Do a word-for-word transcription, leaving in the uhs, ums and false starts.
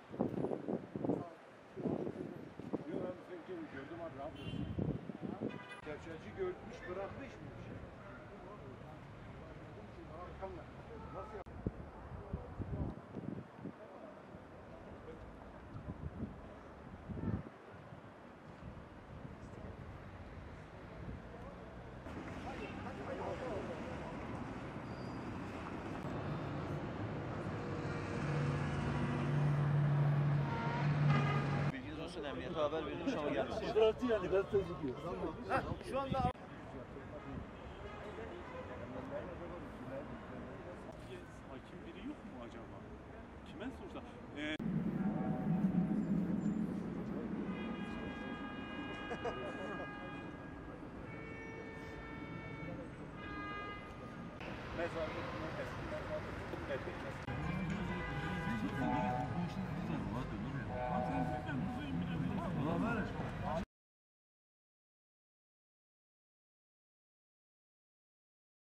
Yok ben seni gördüm abi, rahat olsun. Gerçekçi görmüş, bırakmış mı? Nasıl yap? Bilginiz olsun, emniyete haber verilmiş ama gelmemiş. Bıraktı yani gazeteci diyor. Şu anda Hakim biri yok mu acaba? Kime sorsa? Ee... Mezarlık, eski mezarlık,